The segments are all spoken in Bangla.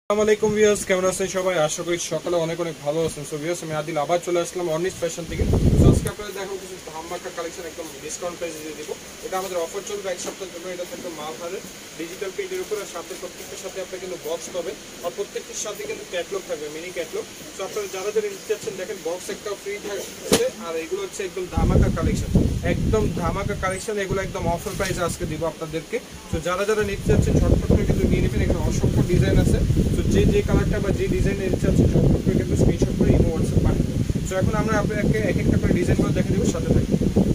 আসসালামু আলাইকুম ভিউয়ার্স, কেমন আছেন সবাই? আশা করি সকালে অনেক অনেক ভালো আছেন। সো ভিউয়ার্স, আমি আদিল আবার চলে আসলাম অর্নিশ ফ্যাশন থেকে। সো আজকে আপনাদের দেখাবো কিছু ধামাকা কালেকশন, একদম ডিসকাউন্ট প্রাইসে দিয়ে দিব। এটা আমাদের অফার চলবে এক সপ্তাহের জন্য। এটা থাকবে মালহারের ডিজিটাল প্রিন্টের উপর, আর সাথে প্রত্যেকটার সাথে আপনারা কিন্তু বক্স পাবেন, আর প্রত্যেকটির সাথে কিন্তু ক্যাটলগ থাকবে, মিনি ক্যাটলগ। সো আপনারা যারা যারা নিতে চাচ্ছেন দেখেন, বক্স একটাও ফ্রি থাকছে। আর এগুলো হচ্ছে একদম ধামাকা কালেকশন, একদম ধামাকা কালেকশন। এগুলো একদম অফার প্রাইসে আজকে দিব আপনাদেরকে। তো যারা যারা নিতে চাচ্ছেন ঝটপট করে কিন্তু নিয়ে নেবেন। এখানে অসংখ্য ডিজাইন আছে। তো যে কালারটা বা যে ডিজাইনের ইচ্ছা আছে ঝটপট করে কিন্তু স্ক্রিনশট করে ইমো হোয়াটসঅ্যাপ পাঠিয়ে দেবেন। সো এখন আমরা আপনাদেরকে এক একটা করে ডিজাইনগুলো দেখে দেবো, সাথে থাকবে।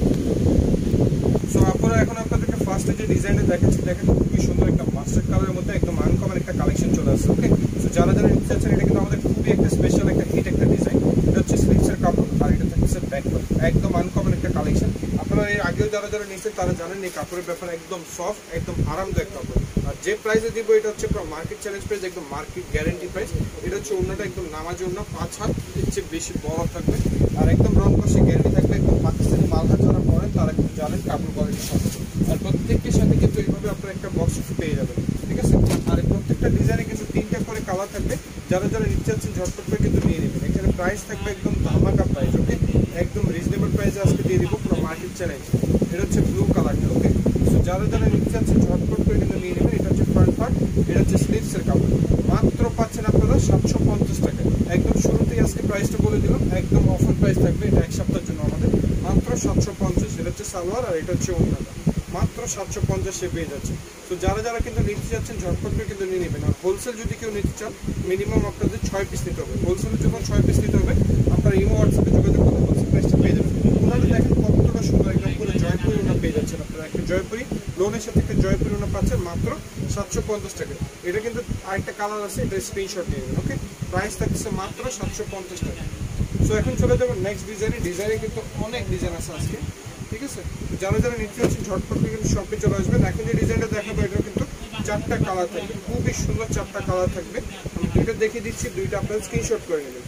সো আপনারা এখন আপনাদেরকে ফার্স্টে যে ডিজাইনটা দেখাচ্ছি, দেখেন খুবই সুন্দর একটা মাস্টার্ড কালারের মধ্যে একদম আনকমন একটা কালেকশন চলে আসছে। ওকে, সো যারা যারা নিতে চাচ্ছেন, এটা কিন্তু আমাদের খুবই একটা স্পেশাল একটা হিট একটা ডিজাইন। এটা হচ্ছে স্লিভসের কাপড়, আর এটা থাকছে ব্যাক পার্ট। একদম আনকমন একটা কালেকশন। আপনারা এর আগেও যারা যারা নিচ্ছেন তারা জানেন এই কাপড়ের ব্যাপারে, একদম সফট, একদম আরামদায়ক কাপড়। আর যে প্রাইসে দিব এটা হচ্ছে মার্কেট চ্যালেঞ্জ প্রাইস, একদম মার্কেট গ্যারেন্টি প্রাইস। এটা হচ্ছে অন্যটা একদম নামাজি অন্য 5 হাত চেয়ে বেশি বড় থাকবে, আর একদম রং কষে গ্যারেন্টি থাকবে। একদম পাকিস্তানি মালহার যারা পরেন তারা কিন্তু জানেন কাপড় কোয়ালিটি সব। আর প্রত্যেকটির সাথে কিন্তু এইভাবে আপনারা একটা বক্স পেয়ে যাবেন, ঠিক আছে। আর প্রত্যেকটা ডিজাইনে কিন্তু 3টা করে কালার থাকবে। যারা যারা নিতে চাচ্ছেন ঝটপট করে কিন্তু নিয়ে নেবেন। এখানে প্রাইস থাকবে একদম ধামাকা প্রাইস। ওকে, একদম রিজনেবল প্রাইসে আজকে দিয়ে দিব, পুরো মার্কেট চ্যালেঞ্জ। এটা হচ্ছে ব্লু কালারটা। ওকে, সো যারা যারা নিতে চাচ্ছেন ঝটপট করে কিন্তু নিয়ে নেবেন। এটা হচ্ছে ফ্রন্ট পার্ট, এটা হচ্ছে স্লিভসের কাপড়। মাত্র পাচ্ছেন আপনারা 750 টাকা। একদম শুরুতেই আজকে প্রাইসটা বলে দিলাম, একদম অফার প্রাইস থাকবে। এটা এক সপ্তাহের জন্য আমাদের মাত্র 750। এটা হচ্ছে সালোয়ার, আর এটা হচ্ছে ওড়নাটা। মাত্র 750 পেয়ে যাচ্ছে। তো যারা যারা কিন্তু নিতে চাচ্ছেন ঝটপট করে কিন্তু নিয়ে নেবেন। আর হোলসেল যদি কেউ নিতে চান, মিনিমাম আপনাদের 6 পিস নিতে হবে। হোলসেলের যখন 6 পিস নিতে হবে, আপনারা ইমো হোয়াটসঅ্যাপে যোগাযোগ করলে হোলসেল প্রাইসটা পেয়ে যাবেন। ওনারা দেখেন কতটা সুন্দর, একদম পুরো জয়পুরি ওনা পেয়ে যাচ্ছেন আপনারা। একটা জয়পুরি লোনের সাথে একটা জয়পুরি ওনা পাচ্ছেন মাত্র 750 টাকা। এটা কিন্তু আরেকটা কালার আছে, এটা স্ক্রিনশট নিয়ে নেবেন। ওকে, প্রাইস থাকছে মাত্র 750 টাকা। সো এখন চলে যাবো নেক্সট ডিজাইনে। ডিজাইনে কিন্তু অনেক ডিজাইন আছে আজকে, ঠিক আছে। যারা যারা নিতে চাচ্ছেন ঝটপট করে কিন্তু শপে চলে আসবেন। এখন যে ডিজাইনটা দেখাবো, এটা কিন্তু 4টা কালার থাকবে, খুবই সুন্দর 4টা কালার থাকবে। আমি দুইটা দেখিয়ে দিচ্ছি, দুইটা আপনারা স্ক্রিনশট করে নেবেন।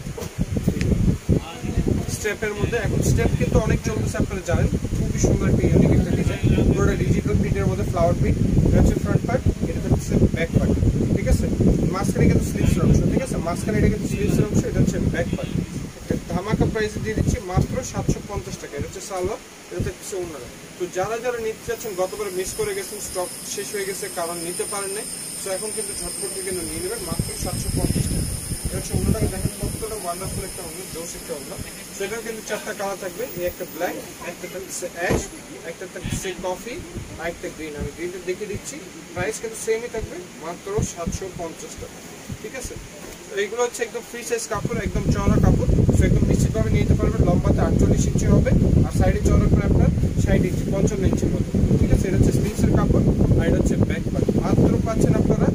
স্টেপের মধ্যে এখন স্টেপ কিন্তু অনেক চলতেছে, আপনারা জানেন। খুবই সুন্দর একটা ইউনিক একটা ডিজাইন, পুরোটা ডিজিটাল প্রিন্টের মধ্যে ফ্লাওয়ার প্রিন্ট। এটা হচ্ছে ফ্রন্ট পার্ট, এটা হচ্ছে ব্যাক পার্ট, ঠিক আছে। মাঝখানে কিন্তু স্লিভসের অংশ, ঠিক আছে। মাঝখানে এটা কিন্তু স্লিভসের অংশ, এটা হচ্ছে ব্যাক পার্ট। ধামাকা প্রাইসে দিয়ে দিচ্ছি মাত্র 750 টাকা। এটা হচ্ছে সালোয়ার, এটা হচ্ছে ওড়নাটা। তো যারা যারা নিতে চাচ্ছেন, গতবার মিস করে গেছেন, স্টক শেষ হয়ে গেছে কারণ নিতে পারেন নাই, তো এখন কিন্তু ঝটপট করে কিন্তু নিয়ে নেবেন মাত্র 750 টাকা। এটা হচ্ছে ওড়নাটাকে দেখেন কতটা ওয়ান্ডারফুল একটা ওড়না, জোস একটা ওড়না। সেটাও কিন্তু 4টা কালার থাকবে। এই একটা ব্ল্যাক, একটা থাকছে অ্যাশ, একটা থাকছে কফি, আর একটা গ্রিন। আমি গ্রিনটা দেখে দিচ্ছি, প্রাইস কিন্তু সেমই থাকবে, মাত্র 750 টাকা, ঠিক আছে। এইগুলো হচ্ছে একদম ফ্রি সাইজ কাপড়, একদম চওড়া কাপড়। সো একদম নিশ্চিতভাবে নিতে পারবেন। লম্বাতে 48 ইঞ্চি হবে, আর সাইডে চওড়া করে আপনার 60 ইঞ্চি, 55 ইঞ্চির মতো, ঠিক আছে। এটা হচ্ছে স্লিভসের কাপড়, আর এটা হচ্ছে ব্যাক পার্ট। মাত্র পাচ্ছেন আপনারা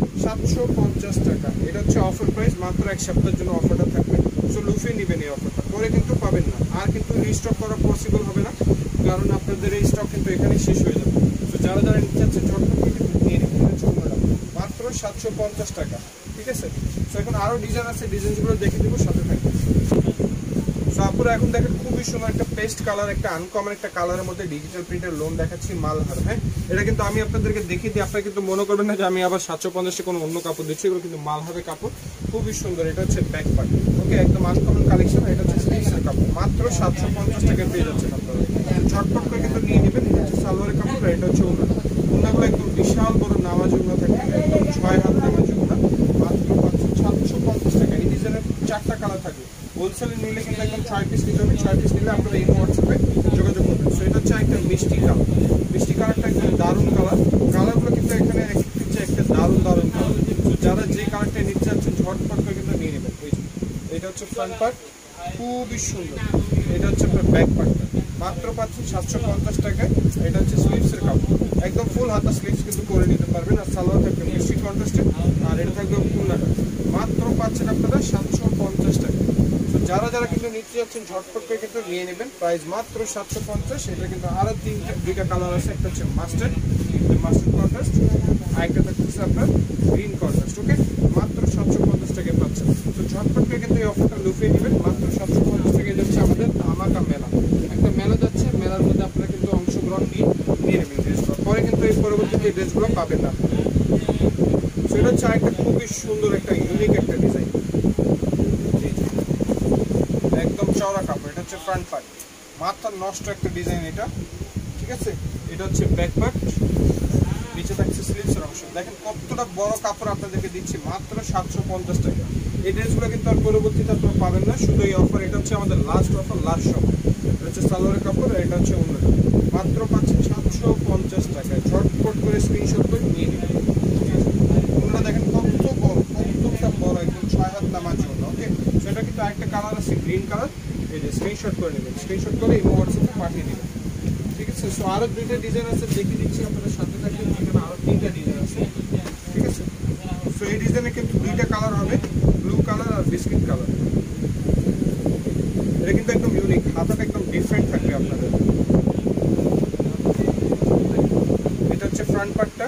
750 টাকা। এটা হচ্ছে অফার প্রাইস, মাত্র এক সপ্তাহের জন্য অফারটা থাকবে। সো লুফে নেবেন এই অফারটা, পরে কিন্তু পাবেন না, আর কিন্তু রিস্টক করা পসিবল হবে না, কারণ আপনাদের এই স্টক কিন্তু এখানেই শেষ হয়ে যাবে। তো যারা যারা নিতে চাচ্ছেন ঝটপট কিন্তু নিয়ে নেবেন। মাত্র 750 টাকা, ঠিক আছে। সো এখন আরো ডিজাইন আছে, ডিজাইনগুলো দেখে দেবো, সাথে থাকবে। সো আপনারা এখন দেখেন খুবই সুন্দর একটা পেস্ট কালার, একটা আনকমন একটা কালারের মধ্যে ডিজিটাল প্রিন্টের লোন দেখাচ্ছি, মালহার। হ্যাঁ, এটা কিন্তু আমি আপনাদেরকে দেখিয়ে দিই, আপনারা কিন্তু মনে করবেন না যে আমি আবার 750 কোনো অন্য কাপড় দিচ্ছি। এগুলো কিন্তু মালহারের কাপড়, খুবই সুন্দর। এটা হচ্ছে ব্যাক পার্ট। ওকে, একদম আনকমন কালেকশন। এটা হচ্ছে স্লিভসের কাপড়, মাত্র 750 টাকা পেয়ে যাচ্ছেন আপনারা। ঝটপট করে কিন্তু নিয়ে নেবেন। এটা হচ্ছে সালোয়ারের কাপড়, আর এটা হচ্ছে ওড়না। ওড়নাগুলো একদম বিশাল বড় নামাজ ওড়না থাকে, একদম 6 হাত নামাজ ওড়না। মাত্র 750 টাকা। এই ডিজাইনের 4টা কালার থাকবে। হোলসেলে নিলে কিন্তু একদম 6 পিস নিতে হবে। 6 পিস নিলে আপনারা ইমো হোয়াটসঅ্যাপে যোগাযোগ করবেন। সো এটা হচ্ছে একটা মিষ্টি কালার। মিষ্টি কালারটা একদম দারুণ কালার। কালারগুলো কিন্তু এখানে একটা দারুণ দারুণ কালার। তো যারা যে কালারটা নিতে চাচ্ছেন ঝটপট করে কিন্তু নিয়ে নেবেন। এটা হচ্ছে ফ্রন্ট পার্ট, খুবই সুন্দর। এটা হচ্ছে আপনার ব্যাক পার্টটা, মাত্র পাচ্ছেন 750 টাকায়। এটা হচ্ছে স্লিভসের কাপড়, একদম ফুল হাতা স্লিভস কিন্তু করে নিতে পারবেন। আর সালোয়ার থাকবে মিষ্টি কন্ট্রাস্টে, আর এটা থাকবে ওড়নাটা। মাত্র পাচ্ছেন আপনারা 750 টাকা। তো যারা যারা কিন্তু নিতে যাচ্ছেন ঝটপট করে কিন্তু নিয়ে নেবেন, প্রাইস মাত্র 750। এটা কিন্তু আরো দুইটা কালার আছে, একটা হচ্ছে মাস্টার্ড কন্ট্রাস্ট, আর একটা থাকছে আপনার গ্রিন কন্ট্রাস্ট। ওকে, মাত্র 750 টাকায় পাচ্ছেন। তো ঝটপট করে কিন্তু এই অফারটা লুফিয়ে নেবেন। মাত্র 750 টাকায় যাচ্ছে আমাদের ধামাকা মেলা। একটা মেলা যাচ্ছে, মেলার মধ্যে আপনারা কিন্তু অংশগ্রহণ নিয়ে নেবেন ড্রেসগুলো, পরে কিন্তু এই পরবর্তীতে ড্রেসগুলো পাবেন না। সেটা এটা হচ্ছে একটা খুবই সুন্দর একটা ইউনিক একটা ডিজাইন, একদম চওড়া কাপড়। এটা হচ্ছে ফ্রন্ট পার্ট, মাথা নষ্ট একটা ডিজাইন এটা, ঠিক আছে। এটা হচ্ছে ব্যাক পার্ট, নিচে থাকছে স্লিভসের অংশ। দেখেন কতটা বড় কাপড় আপনাদেরকে দিচ্ছি মাত্র 750 টাকা। এই ড্রেসগুলো কিন্তু আর পরবর্তীতে আপনারা পাবেন না, শুধু এই অফার। এটা হচ্ছে আমাদের লাস্ট অফার, লাস্ট সময়। এটা হচ্ছে সালোয়ারের কাপড়, আর এটা হচ্ছে অন্যটা। মাত্র পাচ্ছেন 750 টাকায়। ঝটপট করে স্ক্রিনশট করে নিয়ে নিন। অন্যটা দেখেন কত বড়, কতটা বড়, একদম 6 হাত নামার জন্য। ওকে, সেটা কিন্তু আরেকটা কালার আছে গ্রিন কালার। এই যে স্ক্রিনশট করে নেবেন, স্ক্রিনশট করে এই হোয়াটসঅ্যাপে পাঠিয়ে দেবেন, ঠিক আছে। সো আরো দুইটা ডিজাইন আছে, দেখিয়ে দিচ্ছি আপনাদের সাথে থাকবেন। এখানে আরো 3টা ডিজাইন আছে, ঠিক আছে। সো এই ডিজাইনে কিন্তু 2টা কালার হবে, ব্লু কালার আর বিস্কিট কালার। এটা কিন্তু একদম ইউনিক, হাতাটা একদম ডিফারেন্ট থাকবে আপনাদের। এটা হচ্ছে ফ্রন্ট পার্টটা,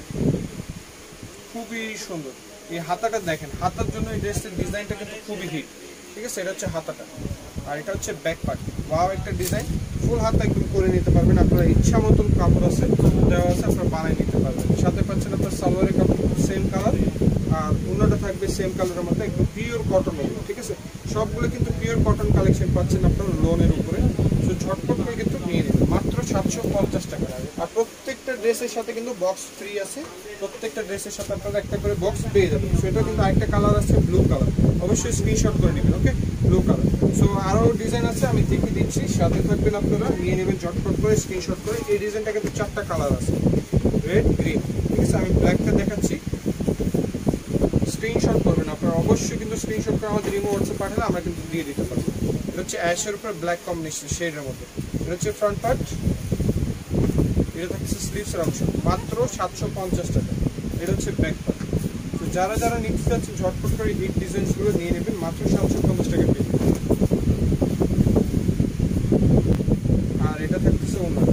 খুবই সুন্দর। এই হাতাটা দেখেন, হাতার জন্য এই ড্রেসের ডিজাইনটা কিন্তু খুবই হিট, ঠিক আছে। এটা হচ্ছে হাতাটা, আর এটা হচ্ছে ব্যাক পার্ট। ওয়াও একটা ডিজাইন, ফুল হাতা একদম করে নিতে পারবেন আপনারা, ইচ্ছা মতন কাপড় আছে দেওয়া আছে, আপনারা বানিয়ে নিতে পারবেন। সাথে পাচ্ছেন আপনার সালোয়ারের কাপড় সেম কালার, আর অন্যটা থাকবে সেম কালারের মধ্যে, একদম পিওর কটন হবে, ঠিক আছে। সবগুলো কিন্তু পিওর কটন কালেকশন পাচ্ছেন আপনারা লোনের উপরে। তো ঝটপট করে কিন্তু নিয়ে নেবেন মাত্র 750 টাকা। আর প্রত্যেকটা ড্রেসের সাথে কিন্তু বক্স ফ্রি আছে, প্রত্যেকটা ড্রেসের সাথে আপনারা একটা করে বক্স পেয়ে যাবেন। সো এটা কিন্তু আরেকটা কালার আছে ব্লু কালার, অবশ্যই স্ক্রিনশট করে নেবেন, ওকে, ব্লু কালার। সো আরও ডিজাইন আছে, আমি দেখিয়ে দিচ্ছি, সাথে থাকবেন আপনারা, নিয়ে নেবেন ঝটপট করে স্ক্রিনশট করে। এই ডিজাইনটা কিন্তু 4টা কালার আছে, রেড, গ্রিন, ঠিক আছে। আমি ব্ল্যাকটা দেখাচ্ছি, স্ক্রিনশট করবেন আপনারা অবশ্যই, কিন্তু স্ক্রিনশট করে আমাদের ইমো হোয়াটসঅ্যাপ পাঠালে আমরা কিন্তু দিয়ে দিতে পারবো। এটা হচ্ছে অ্যাশের উপর ব্ল্যাক কম্বিনেশন শেডের মধ্যে। এটা হচ্ছে ফ্রন্ট পার্ট, এটা থাকছে স্লিভসের অংশ, মাত্র 750 টাকা। এটা হচ্ছে ব্যাক পার্ট। তো যারা যারা নিতে চাচ্ছেন ঝটপট করে হিট ডিজাইনসগুলো নিয়ে নেবেন, মাত্র 750 টাকা পেয়ে। আর এটা থাকতেছে ওনার,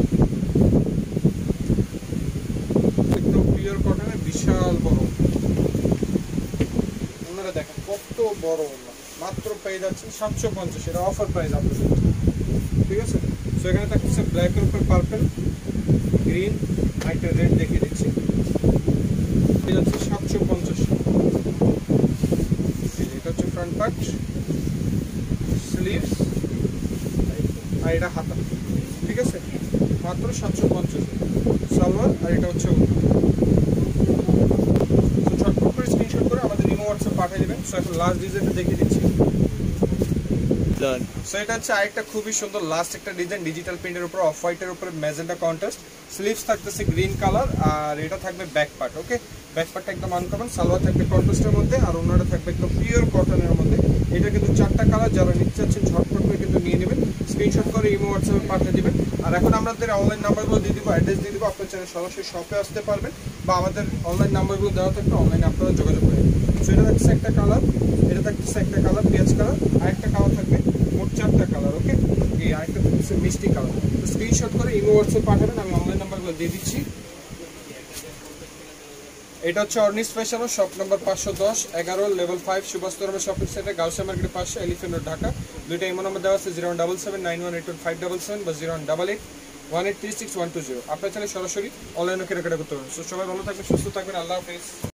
একদম পিওর কটনের বিশাল বড় ওনারা, দেখেন কত বড় ওনার, মাত্র পেয়ে যাচ্ছেন 750। এটা অফার প্রাইস আপনাদের, ঠিক আছে। সো এখানে থাকতেছে ব্ল্যাকের উপর পার্পল, গ্রিন, একটা রেড দেখিয়ে দিচ্ছি, পেয়ে যাচ্ছে 750। এটা হচ্ছে ফ্রন্ট পার্ট, স্লিভস, আর এটা হাতা, ঠিক আছে, মাত্র 750। সালোয়ার, আর এটা হচ্ছে ঝটপট করে স্ক্রিনশট করে আমাদের ইমো হোয়াটসঅ্যাপ পাঠিয়ে দেবেন। সো এখন লাস্ট ডিজাইনটা দেখিয়ে দিচ্ছি। সো এটা হচ্ছে আরেকটা খুবই সুন্দর লাস্ট একটা ডিজাইন, ডিজিটাল প্রিন্টের উপর, অফ হোয়াইটের উপরে ম্যাজেন্টা কন্ট্রাস্ট, স্লিভস থাকতেছে গ্রিন কালার, আর এটা থাকবে ব্যাক পার্ট। ওকে, ব্যাক পার্টটা একদম আনকমন, সালোয়ার থাকবে কন্ট্রাস্টের মধ্যে, আর অন্যটা থাকবে একদম পিওর কটনের মধ্যে। এটা কিন্তু 4টা কালার, যারা নিতে চাচ্ছেন ঝটপট করে কিন্তু নিয়ে নেবেন, স্ক্রিনশট করে ইমো হোয়াটসঅ্যাপে পাঠিয়ে দিবেন। আর এখন আমাদের অনলাইন নাম্বারগুলো দিয়ে দিব, অ্যাড্রেস দিয়ে দিব, আপনার চ্যানেল সরাসরি শপে আসতে পারবেন, বা আমাদের অনলাইন নাম্বারগুলো দেওয়া থাকবে, অনলাইনে আপনারা যোগাযোগ করেন। সো এটা থাকছে একটা কালার, এটা থাকতেছে একটা কালার পেঁয়াজ কালার, আরেকটা কালার থাকবে, মোট 4টা কালার। ওকে, এই আরেকটা থাকছে মিষ্টি কালার। তো স্ক্রিনশট করে ইমো হোয়াটসঅ্যাপ পাঠাবেন, আমি অনলাইন নাম্বারগুলো দিয়ে দিচ্ছি। এটা হচ্ছে Arnish Fashion, shop number 510, 11 level 5, সুভাষতরমা শপিং সেন্টার, গাউসিয়া মার্কেটের পাশে, এলিফ্যান্ট রোড, ঢাকা। দুইটা ইমো নাম্বার দেওয়া আছে, 01779181577 বা 088183612 আপনার চ্যানেল সরাসরি অনলাইনে কেনাকাটা করতে পারবেন। সো সবাই ভালো থাকবেন, সুস্থ থাকবেন, আল্লাহ হাফেজ।